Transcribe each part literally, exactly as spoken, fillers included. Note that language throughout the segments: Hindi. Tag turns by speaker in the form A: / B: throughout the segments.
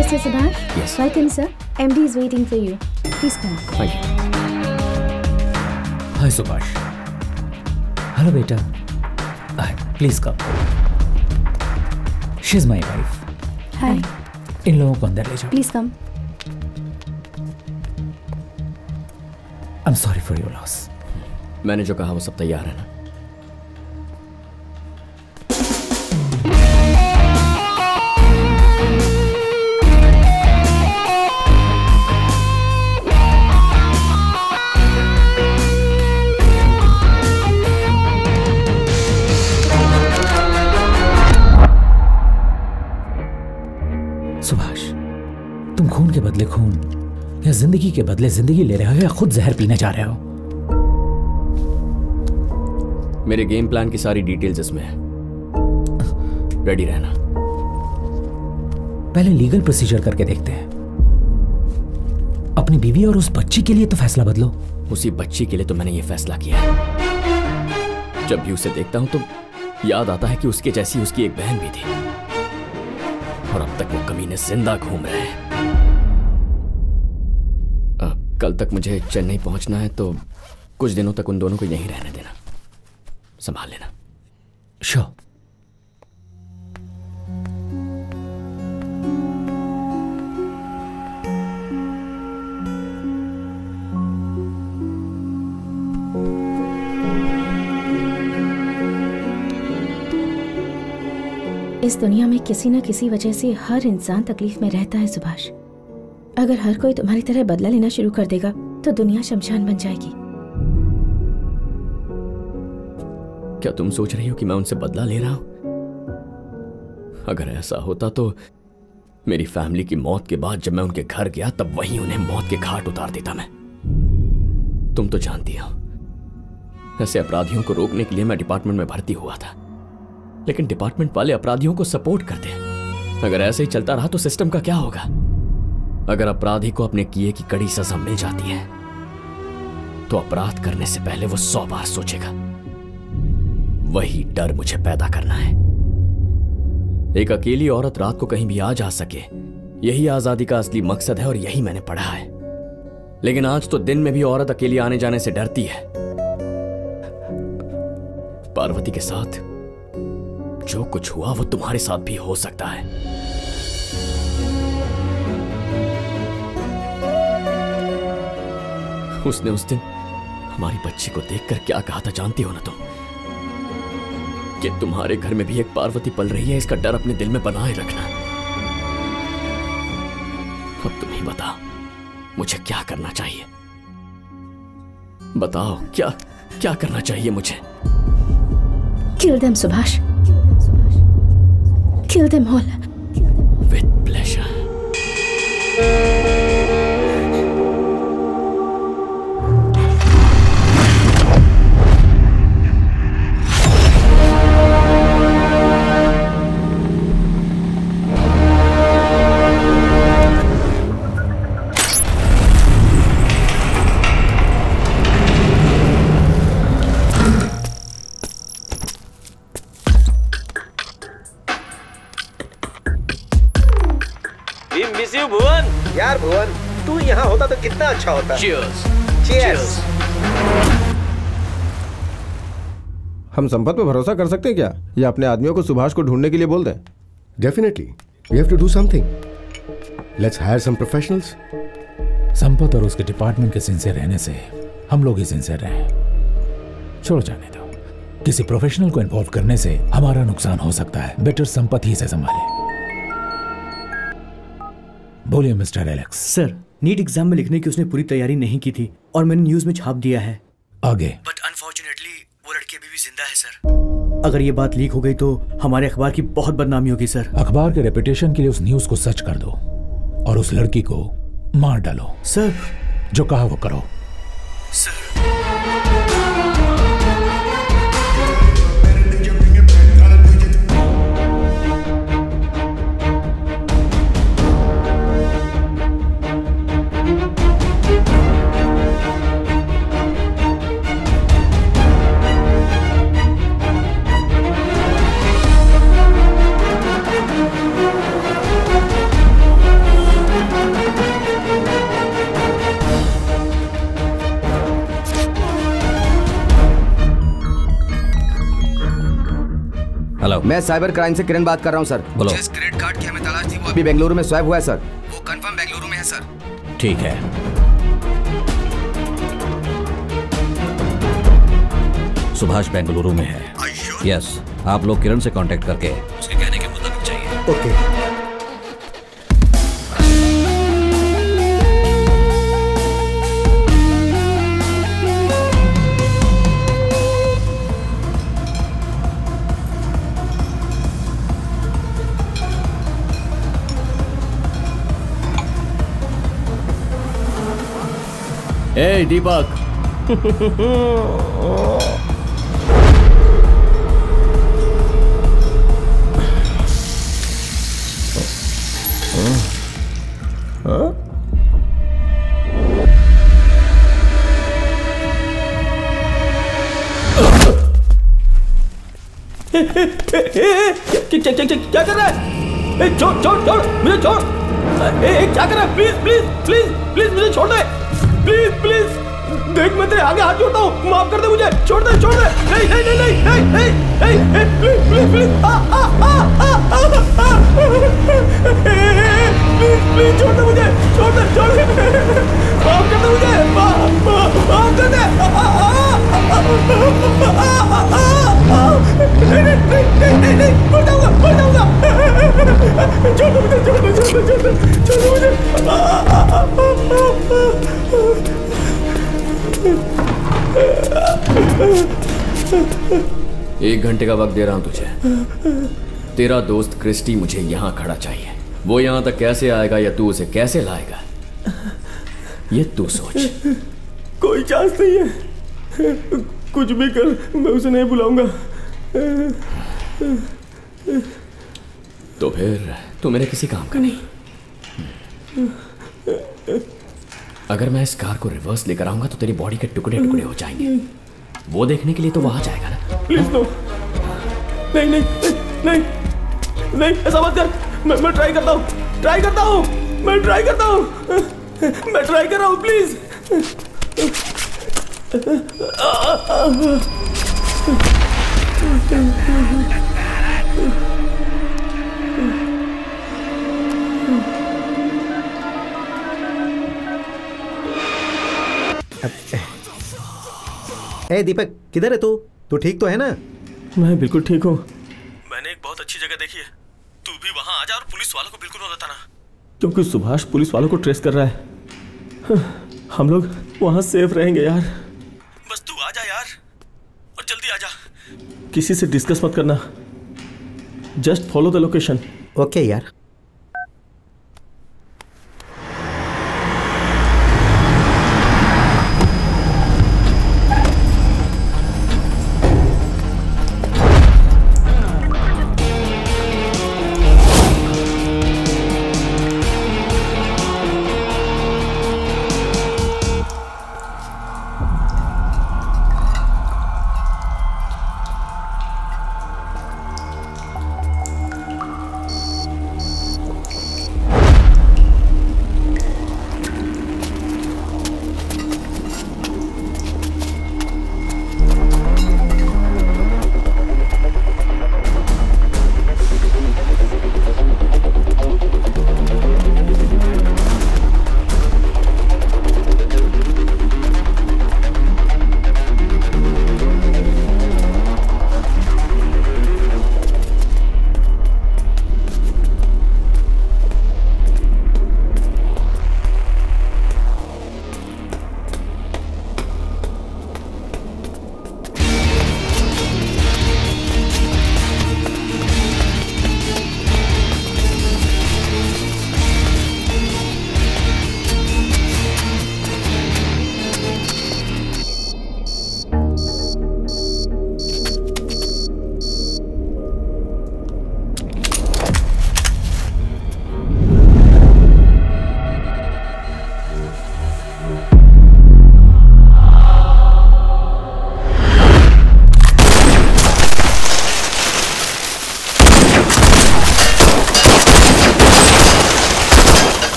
A: Mister Subhash?
B: Yes.
A: Welcome, sir. M D is waiting for you. Please come.
B: Thank you. Hi, Subhash. Hello, beta. Hi. Please come. She's my wife.
A: Hi.
B: इन लोगों को अंदर ले जाओ.
A: Please come.
B: I'm sorry for your loss.
C: मैंने जो कहा वो सब तैयार है ना?
B: सुभाष, तुम खून के बदले खून या जिंदगी के बदले जिंदगी ले रहे हो या खुद जहर पीने जा रहे हो?
C: मेरे गेम प्लान की सारी डिटेल्स इसमें है. रेडी रहना.
B: पहले लीगल प्रोसीजर करके देखते हैं. अपनी बीवी और उस बच्ची के लिए तो फैसला बदलो.
C: उसी बच्ची के लिए तो मैंने ये फैसला किया है. जब भी उसे देखता हूं तो याद आता है कि उसके जैसी उसकी एक बहन भी थी और अब तक वो कमीने जिंदा घूम रहे हैं. अब कल तक मुझे चेन्नई पहुंचना है तो कुछ दिनों तक उन दोनों को यहीं रहने देना. संभाल लेना.
B: श्योर.
A: इस दुनिया में किसी न किसी वजह से हर इंसान तकलीफ में रहता है सुभाष. अगर हर कोई तुम्हारी तरह बदला लेना शुरू कर देगा तो दुनिया शमशान बन जाएगी.
C: क्या तुम सोच रही हो कि मैं उनसे बदला ले रहा हूं? अगर ऐसा होता तो मेरी फैमिली की मौत के बाद जब मैं उनके घर गया तब वहीं उन्हें मौत के घाट उतार देता मैं. तुम तो जानती हो ऐसे अपराधियों को रोकने के लिए मैं डिपार्टमेंट में भर्ती हुआ था, लेकिन डिपार्टमेंट वाले अपराधियों को सपोर्ट करते हैं. अगर ऐसे ही चलता रहा तो सिस्टम का क्या होगा? अगर अपराधी को अपने किए की कड़ी सजा मिल जाती है तो अपराध करने से पहले वो सौ बार सोचेगा. वही डर मुझे पैदा करना है. एक अकेली औरत रात को कहीं भी आ जा सके, यही आजादी का असली मकसद है और यही मैंने पढ़ा है. लेकिन आज तो दिन में भी औरत अकेली आने जाने से डरती है. पार्वती के साथ जो कुछ हुआ वो तुम्हारे साथ भी हो सकता है. उसने उस दिन हमारी बच्ची को देखकर क्या कहा था जानती हो ना तुम? कि तुम्हारे घर में भी एक पार्वती पल रही है, इसका डर अपने दिल में बनाए रखना. अब तुम ही बताओ मुझे क्या करना चाहिए. बताओ क्या क्या करना चाहिए मुझे?
A: Kill them, Subhash. Kill them all.
C: With pleasure.
D: यार भुवन, तू यहाँ होता तो कितना अच्छा होता.
C: Cheers.
D: Cheers. हम संपत पे भरोसा कर सकते हैं क्या? या अपने आदमियों को सुभाष को ढूंढने के लिए बोल दें?
E: Definitely. We have to do something. Let's hire some professionals.
B: Sampat और उसके डिपार्टमेंट के सिंसियर रहने से हम लोग ही सिंसियर रहे. छोड़ जाने दो. किसी प्रोफेशनल को इन्वॉल्व करने से हमारा नुकसान हो सकता है. बेटर संपत ही से संभाले. बोलिए mister Alex.
F: Sir, NEET exam में लिखने की उसने पूरी तैयारी नहीं की थी और मैंने न्यूज में छाप दिया है.
B: आगे?
F: बट अनफॉर्चुनेटली वो लड़की अभी भी जिंदा है सर. अगर ये बात लीक हो गई तो हमारे अखबार की बहुत बदनामी होगी सर.
B: अखबार के रेपुटेशन के लिए उस न्यूज को सच कर दो और उस लड़की को मार डालो.
F: सर,
B: जो कहा वो करो.
F: सर.
G: हेलो,
H: मैं साइबर क्राइम से किरण बात कर रहा हूँ सर।
G: बोलो।
H: जिस क्रेडिट कार्ड की हमें तलाश थी वो अभी बेंगलुरु में स्वैप हुआ है सर। वो कंफर्म बेंगलुरु में है सर।
G: ठीक है। सुभाष बेंगलुरु में है। यस, आप लोग किरण से कांटेक्ट करके उसके कहने के मुताबिक चाहिए।
H: ओके।
C: ए दीपक,
F: क्या क्या क्या क्या कर रहा है? ए, छोड़ छोड़ छोड़ मुझे छोड़। ए, ए, क्या कर रहा है? प्लीज प्लीज प्लीज प्लीज मुझे छोड़ दे। प्लीज प्लीज देख, मैं तेरे आगे हाथ जोड़ता हूँ, माफ कर दे मुझे। छोड़ दे छोड़ दे। नहीं नहीं नहीं नहीं नहीं नहीं नहीं नहीं प्लीज प्लीज प्लीज आ आ आ आ आ प्लीज प्लीज छोड़ दे मुझे। छोड़ दे छोड़ दे माफ कर दे मुझे। माफ माफ कर दे। नहीं नहीं नहीं नहीं नहीं मर जाऊंगा मर जाऊंगा। छोड़ दे मुझे छोड़ दे छोड़ दे छोड़ दे छोड़ दे मुझे।
C: एक घंटे का वक्त दे रहा हूं तुझे। तेरा दोस्त क्रिस्टी मुझे यहां खड़ा चाहिए। वो यहां तक कैसे आएगा या तू उसे कैसे लाएगा, ये तू सोच।
F: कोई चांस नहीं है, कुछ भी कर, मैं उसे नहीं बुलाऊंगा।
C: तो फिर तू मेरे किसी काम का नहीं। अगर मैं इस कार को रिवर्स लेकर आऊंगा तो तेरी बॉडी के टुकड़े टुकड़े हो जाएंगे। वो देखने के लिए तो वो आ जाएगा ना।
F: Please no. नहीं नहीं नहीं नहीं ऐसा मत कर। मैं मैं ट्राई करता हूँ ट्राई करता हूँ मैं ट्राई करता हूँ मैं ट्राई कर रहा हूँ प्लीज।
I: ए दीपक, किधर है तू? तू ठीक तो है ना?
F: मैं बिल्कुल ठीक हूँ। मैंने एक बहुत अच्छी जगह देखी है, तू भी वहां आ जा और पुलिस वालों को बिल्कुल न बताना, क्योंकि सुभाष पुलिस वालों को ट्रेस कर रहा है। हम लोग वहां सेफ रहेंगे यार। बस तू आ जा यार, और जल्दी आ जा। किसी से डिस्कस मत करना, just follow the location.
I: Okay यार।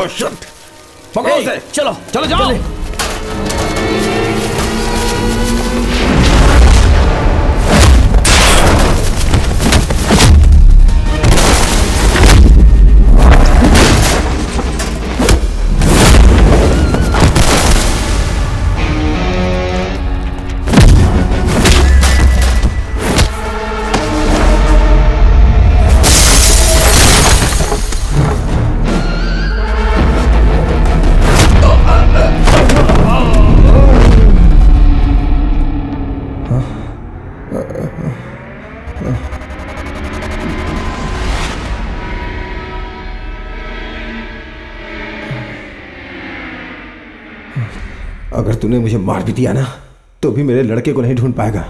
D: शिट! पकड़ो उसे!
C: चलो
D: चलो जाओ! अगर तूने मुझे मार भी दिया ना तो भी मेरे लड़के को नहीं ढूंढ पाएगा।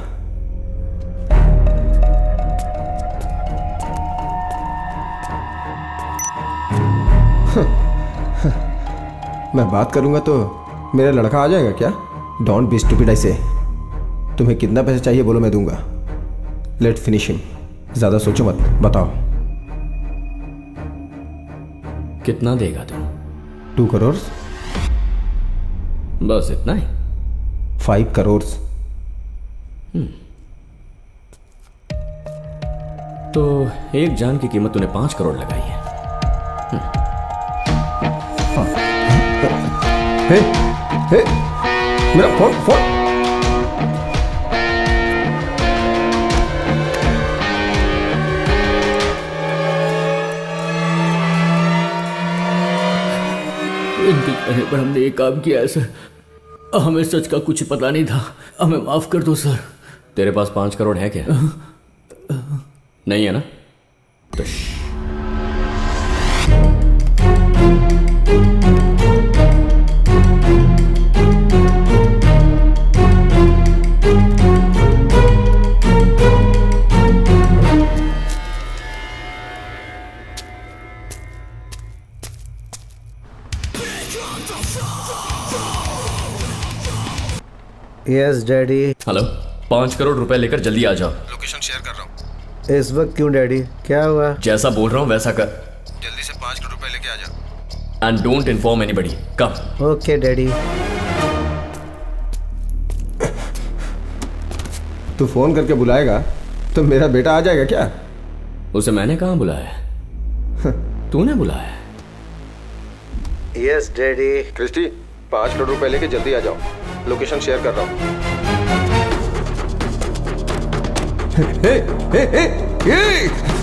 D: मैं बात करूंगा तो मेरा लड़का आ जाएगा क्या? डोंट बी स्टूपिड ऐसे। तुम्हें कितना पैसा चाहिए बोलो, मैं दूंगा। Let finish him. ज्यादा सोचो मत, बताओ।
C: कितना देगा तू?
D: टू करोड़।
C: बस इतना ही?
D: फाइव करोड़।
C: तो एक जान की कीमत तूने पांच करोड़ लगाई है।
D: हे, हे, मेरा फोन फोन
C: पर हमने ये काम किया है सर। हमें सच का कुछ पता नहीं था, हमें माफ कर दो सर। तेरे पास पांच करोड़ है क्या? नहीं है ना? तो
I: यस डैडी।
C: हेलो, पांच करोड़ रुपए लेकर जल्दी आ जाओ।
D: लोकेशन शेयर कर रहा हूँ।
I: इस वक्त क्यों डैडी, क्या हुआ?
C: जैसा बोल रहा हूँ वैसा कर।
D: जल्दी से पांच करोड़ रुपए लेके आ जा।
C: And don't inform anybody. Come.
I: Okay daddy.
D: तू फोन करके बुलाएगा तो मेरा बेटा आ जाएगा क्या?
C: उसे मैंने कहाँ बुलाया? तूने बुलाया?
I: Yes daddy.
D: क्रिस्टी, पांच करोड़ रुपए लेके जल्दी आ जाओ। लोकेशन शेयर कर रहा हूँ। हे, हे, हे, हे,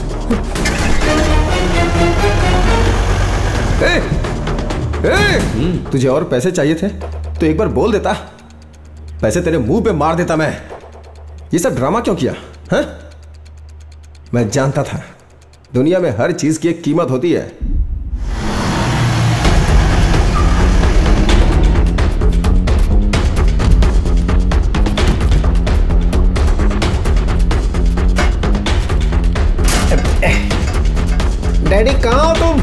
D: हे, हे, तुझे और पैसे चाहिए थे तो एक बार बोल देता, पैसे तेरे मुंह पे मार देता मैं। ये सब ड्रामा क्यों किया है? मैं जानता था दुनिया में हर चीज की एक कीमत होती है।
I: डैडी कहाँ हो तुम?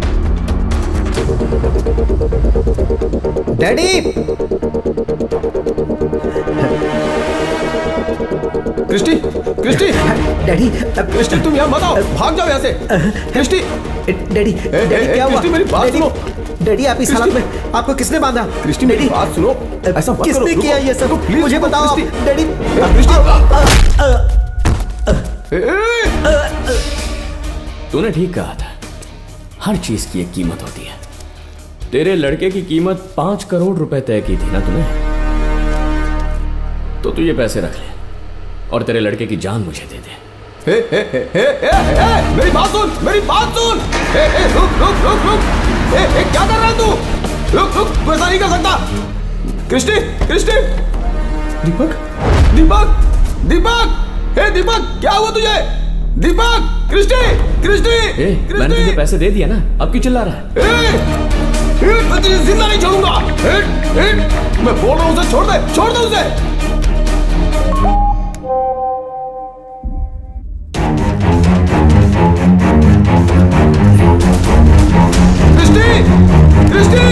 I: Daddy!
D: Christy, Christy,
I: daddy,
D: Christy तुम यहाँ मत आओ, भाग जाओ यहाँ से। क्रिस्टी,
I: डैडी, डैडी क्या हुआ?
D: क्रिस्टी मेरी बात सुनो।
I: डैडी आप इस हालत में, आपको किसने बांधा?
D: क्रिस्टी मेरी बात सुनो, ऐसा मत करो।
I: किसने किया ये सब? मुझे बताओ डैडी।
C: तूने ठीक कहा था, हर चीज की एक कीमत होती है। तेरे लड़के की कीमत पांच करोड़ रुपए तय की थी ना तूने, तो तू ये पैसे रख ले और तेरे लड़के की जान मुझे दे दे।
D: हे, हे, हे, हे, हे, हे, मेरी बात सुन, मेरी बात सुन। हे, हे, रुक, रुक, रुक, रुक। हे, हे, क्या कर रहा है तू? रुक, रुक, तू ऐसा नहीं कर सकता। क्रिस्टी, क्रिस्टी, दीपक, दीपक, दीपक, हे दीपक, क्या हुआ तुझे? दीपक, क्रिस्टी, क्रिस्टी,
C: ए, मैंने तुझे पैसे दे दिया ना, अब क्यों चिल्ला रहा है?
D: ए, ए, मैं तुझे जिंदा नहीं छोड़ूंगा। ए, ए, मैं बोल रहा हूँ उसे छोड़ दे, छोड़ दे उसे। Christy, Christy,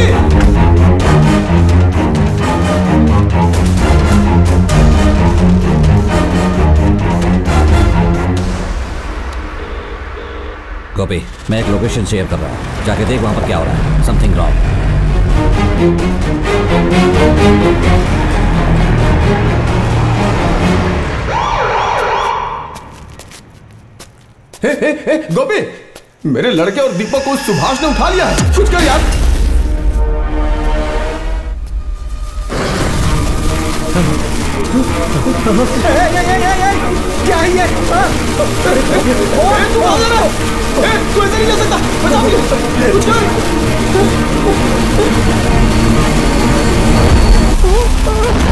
G: copy. मैं एक लोकेशन शेयर कर रहा हूँ, जाके देख वहां पर क्या हो रहा है। Something wrong.
D: हे हे हे गोपी, मेरे लड़के और दीपक को सुभाष ने उठा लिया है। कुछ कर यार।
I: क्या है ये?
D: तू भाग रहा है। तू ऐसे नहीं जा सकता। बचा मुझे। कुछ कर।